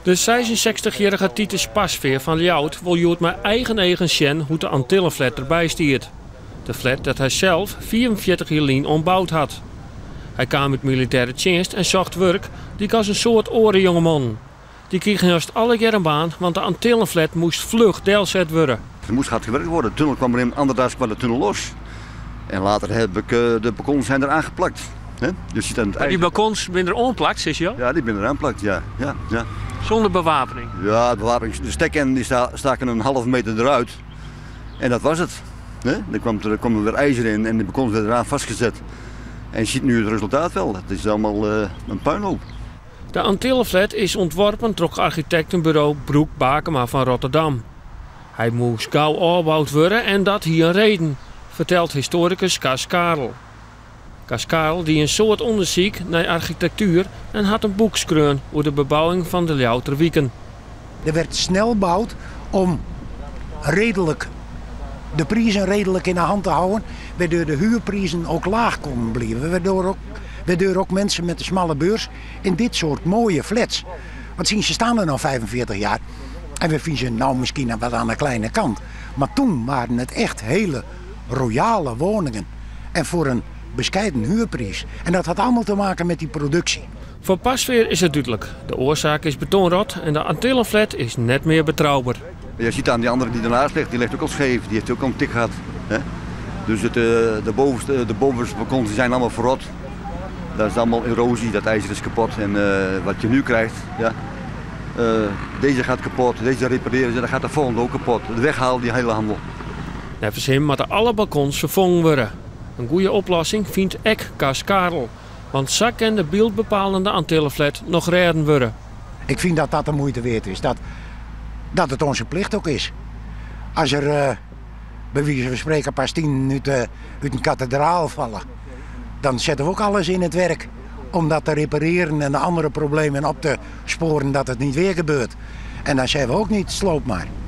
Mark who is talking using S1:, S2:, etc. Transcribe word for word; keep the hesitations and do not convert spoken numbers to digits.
S1: De zesenzestigjarige Titus Pasveer van Ljout wil Joet met eigen eigen sjen hoe de Antillenflat erbij stiert. De flat dat hij zelf vierenveertig jaar geleden ombouwd had. Hij kwam uit militaire dienst en zocht werk, die was een soort orenjongeman. Die kreeg juist alle keer een baan, want de Antillenflat moest vlug deelzet worden.
S2: Er moest hard gewerkt worden. De tunnel kwam erin, anderdags kwam de tunnel los. En later heb ik uh, de balkons zijn eraan geplakt. He? Dus je het
S1: maar die balkons zijn er onplakt, zie je?
S2: Ja, die zijn eraan geplakt, ja. ja, ja.
S1: Zonder bewapening?
S2: Ja, de, bewapening, de stekken die sta, staken een halve meter eruit. En dat was het. He? Er, kwam, er kwam er weer ijzer in en de balkons werden eraan vastgezet. En je ziet nu het resultaat wel. Het is allemaal uh, een puinhoop.
S1: De Antillenflat is ontworpen door architectenbureau Broek Bakema van Rotterdam. Hij moest gauw opgebouwd worden en dat hier een reden, vertelt historicus Cas Karel. Cas Karel die een soort onderzoek naar architectuur en had een boek geschreven over de bebouwing van de Ljouwerwieken.
S3: Er werd snel gebouwd om redelijk, de prijzen redelijk in de hand te houden, waardoor de huurprijzen ook laag konden blijven. Waardoor ook, waardoor ook mensen met een smalle beurs in dit soort mooie flats. Want zien ze staan er nou vijfenveertig jaar en we vinden ze nou misschien wat aan de kleine kant. Maar toen waren het echt hele royale woningen en voor een bescheiden huurprijs. En dat had allemaal te maken met die productie.
S1: Voor Pasveer is het duidelijk. De oorzaak is betonrot en de Antillenflat is net meer betrouwbaar.
S2: Je ziet aan die andere die ernaast ligt, die ligt ook al scheef. Die heeft ook al een tik gehad. Hè? Dus het, de bovenste, de bovenste balkons zijn allemaal verrot. Dat is allemaal erosie, dat ijzer is kapot. En uh, wat je nu krijgt, ja, uh, deze gaat kapot, deze repareren, dan gaat de volgende ook kapot. De weghaal die hele handel.
S1: Nevens hem moeten alle balkons vervangen worden. Een goede oplossing vindt ek Cas Karel. Want zo kan de beeldbepalende Antillenflat nog redden worden.
S3: Ik vind dat dat de moeite waard is. Dat, dat het onze plicht ook is. Als er, uh, bij wijze van spreken, pas tien uit, uh, uit een kathedraal vallen, dan zetten we ook alles in het werk om dat te repareren en de andere problemen op te sporen dat het niet weer gebeurt. En dan zeggen we ook niet, sloop maar.